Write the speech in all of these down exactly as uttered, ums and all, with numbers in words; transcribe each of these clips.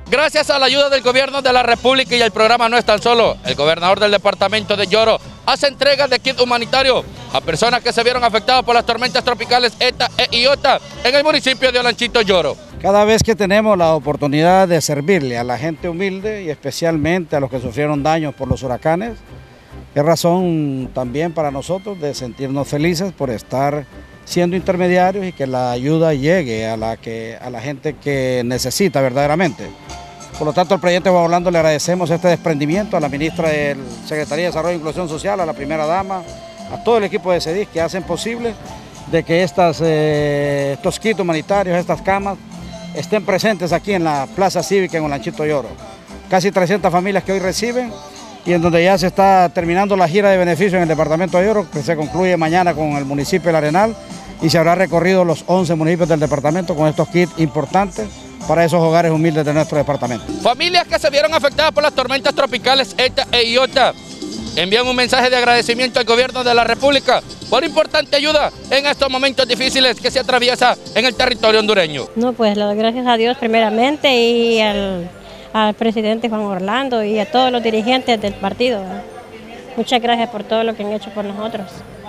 Gracias a la ayuda del gobierno de la República y el programa No Están Solo, el gobernador del departamento de Yoro hace entrega de kit humanitario a personas que se vieron afectadas por las tormentas tropicales ETA e IOTA en el municipio de Olanchito, Yoro. Cada vez que tenemos la oportunidad de servirle a la gente humilde y especialmente a los que sufrieron daños por los huracanes, es razón también para nosotros de sentirnos felices por estar siendo intermediarios y que la ayuda llegue a la, que, a la gente que necesita verdaderamente. Por lo tanto, al presidente Juan Orlando le agradecemos este desprendimiento, a la ministra de Secretaría de Desarrollo e Inclusión Social, a la primera dama, a todo el equipo de CEDIS que hacen posible de que estas, eh, estos kits humanitarios, estas camas, estén presentes aquí en la Plaza Cívica en Olanchito, Yoro. Casi trescientas familias que hoy reciben y en donde ya se está terminando la gira de beneficio en el departamento de Yoro, que se concluye mañana con el municipio de El Arenal y se habrá recorrido los once municipios del departamento con estos kits importantes para esos hogares humildes de nuestro departamento. Familias que se vieron afectadas por las tormentas tropicales ETA e IOTA envían un mensaje de agradecimiento al gobierno de la República por importante ayuda en estos momentos difíciles que se atraviesa en el territorio hondureño. No, pues gracias a Dios primeramente y al, al presidente Juan Orlando y a todos los dirigentes del partido. ¿verdad? Muchas gracias por todo lo que han hecho por nosotros,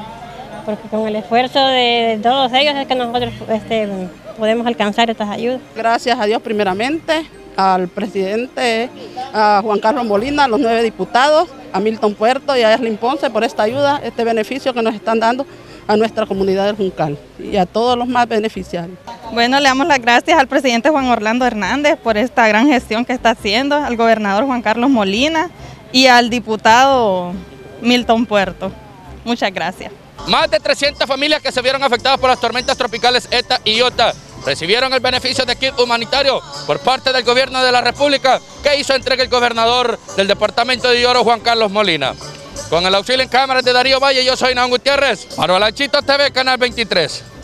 porque con el esfuerzo de todos ellos es que nosotros este, podemos alcanzar estas ayudas. Gracias a Dios primeramente, al presidente a Juan Carlos Molina, a los nueve diputados, a Milton Puerto y a Erlin Ponce por esta ayuda, este beneficio que nos están dando a nuestra comunidad del Juncal y a todos los más beneficiarios. Bueno, le damos las gracias al presidente Juan Orlando Hernández por esta gran gestión que está haciendo, al gobernador Juan Carlos Molina y al diputado Milton Puerto. Muchas gracias. Más de trescientas familias que se vieron afectadas por las tormentas tropicales ETA y IOTA recibieron el beneficio de kit humanitario por parte del gobierno de la República que hizo entrega el gobernador del departamento de Yoro, Juan Carlos Molina. Con el auxilio en cámaras de Darío Valle, yo soy Naón Gutiérrez, para Olanchito T V, Canal veintitrés.